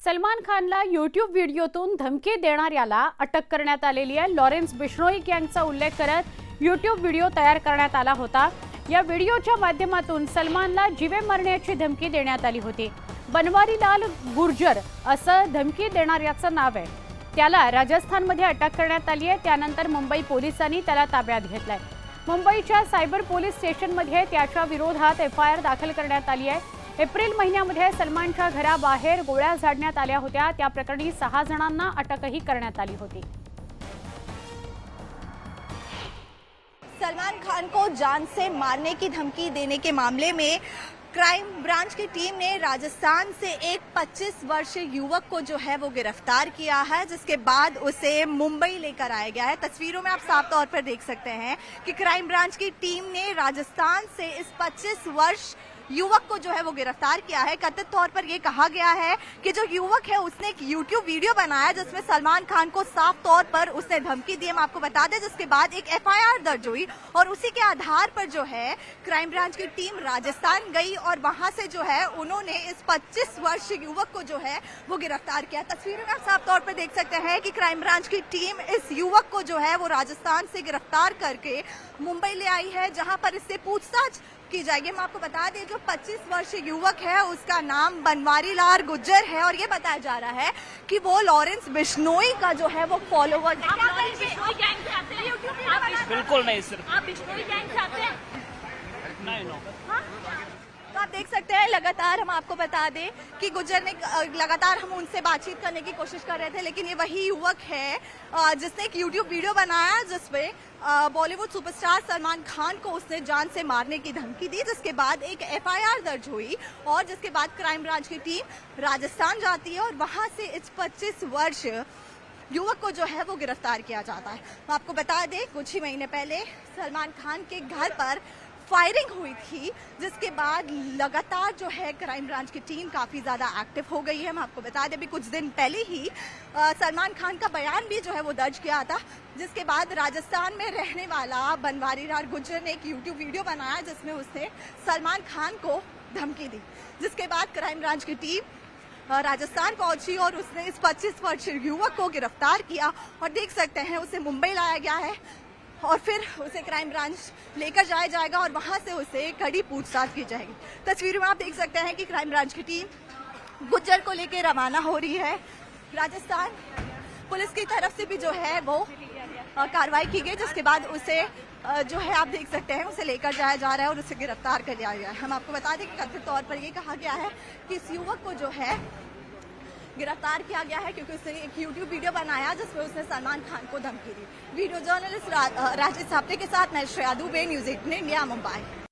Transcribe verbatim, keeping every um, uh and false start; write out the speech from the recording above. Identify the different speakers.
Speaker 1: सलमान खानला यूट्यूब व्हिडिओतून धमकी देणाऱ्याला अटक करण्यात आलेली आहे। लॉरेन्स बिश्नोई गँगचा उल्लेख करत यूट्यूब व्हिडिओ तयार करण्यात आला होता। या व्हिडिओच्या माध्यमातून सलमानला जीवे मारण्याची धमकी देण्यात आली होती। बनवारीलाल गुर्जर असं धमकी देणाऱ्याचं नाव आहे। त्याला राजस्थानमध्ये अटक करण्यात आली आहे। त्यानंतर मुंबई पोलिसांनी त्याला ताब्यात घेतलंय। मुंबईच्या सायबर पोलीस स्टेशनमध्ये त्याच्या विरोधात एफ आय आर दाखल करण्यात आली आहे। एप्रिल महिन्यामध्ये सलमानच्या घराबाहेर गोळ्या झाडण्यात आल्या होत्या। त्या प्रकरणी सहा जणांना अटकही करण्यात आली होती।
Speaker 2: सलमान खान को जान से मारने की धमकी देने के मामले में क्राइम ब्रांच की टीम ने राजस्थान से एक पच्चीस वर्षीय युवक को जो है वो गिरफ्तार किया है, जिसके बाद उसे मुंबई लेकर आया गया है। तस्वीरों में आप साफ तौर पर देख सकते हैं कि क्राइम ब्रांच की टीम ने राजस्थान से इस पच्चीस वर्ष युवक को जो है वो गिरफ्तार किया है। कथित तौर पर ये कहा गया है कि जो युवक है उसने एक यूट्यूब वीडियो बनाया जिसमें सलमान खान को साफ तौर पर उसने धमकी दी। हम आपको बता दें, जिसके बाद एक एफ आई आर दर्ज हुई और उसी के आधार पर जो है क्राइम ब्रांच की टीम राजस्थान गई और वहां से जो है उन्होंने इस पच्चीस वर्षीय युवक को जो है वो गिरफ्तार किया। तस्वीरों में आप साफ तौर पर देख सकते हैं कि क्राइम ब्रांच की टीम इस युवक को जो है वो राजस्थान से गिरफ्तार करके मुंबई ले आई है, जहां पर इससे पूछताछ की जाएगी। हम आपको बता दें, जो पच्चीस वर्षीय युवक है उसका नाम बनवारीलाल गुर्जर है और ये बताया जा रहा है कि वो लॉरेन्स बिश्नोई का जो है वो फॉलोवर है।
Speaker 3: बिल्कुल नहीं सर,
Speaker 2: आप बिश्नोई गैंग से आते हैं?
Speaker 3: नहीं नो।
Speaker 2: तो आप देख सकते हैं, लगातार हम आपको बता दें कि गुर्जर ने लगातार हम उनसे बातचीत करने की कोशिश कर रहे थे, लेकिन ये वही युवक है जिसने एक यूट्यूब वीडियो बनाया जिसमें बॉलीवुड सुपरस्टार सलमान खान को उसने जान से मारने की धमकी दी, जिसके बाद एक एफ आई आर दर्ज हुई और जिसके बाद क्राइम ब्रांच की टीम राजस्थान जाती है और वहां से इस पच्चीस वर्ष युवक को जो है वो गिरफ्तार किया जाता है। आपको बता दें, कुछ ही महीने पहले सलमान खान के घर पर फायरिंग हुई थी, जिसके बाद लगातार जो है क्राइम ब्रांच की टीम काफी ज्यादा एक्टिव हो गई है। हम आपको बता दें, भी कुछ दिन पहले ही आ, सलमान खान का बयान भी जो है वो दर्ज किया था, जिसके बाद राजस्थान में रहने वाला बनवारीलाल गुर्जर ने एक यूट्यूब वीडियो बनाया जिसमें उसने सलमान खान को धमकी दी, जिसके बाद क्राइम ब्रांच की टीम राजस्थान पहुंची और उसने इस पच्चीस वर्षीय युवक को गिरफ्तार किया और देख सकते हैं उसे मुंबई लाया गया है और फिर उसे क्राइम ब्रांच लेकर जाया जाएगा और वहां से उसे कड़ी पूछताछ की जाएगी। तस्वीरों में आप देख सकते हैं कि क्राइम ब्रांच की टीम गुर्जर को लेकर रवाना हो रही है। राजस्थान पुलिस की तरफ से भी जो है वो कार्रवाई की गई, जिसके बाद उसे जो है आप देख सकते हैं उसे लेकर जाया जा रहा है और उसे गिरफ्तार कर लिया गया है। हम आपको बता दें कि कथित तौर पर यह कहा गया है कि इस युवक को जो है गिरफ्तार किया गया है क्योंकि उसने एक यूट्यूब वीडियो बनाया जिसमें उसने सलमान खान को धमकी दी। वीडियो जर्नलिस्ट राजेश साप्ते के साथ मैं Shreya Dubey, news eighteen India, Mumbai.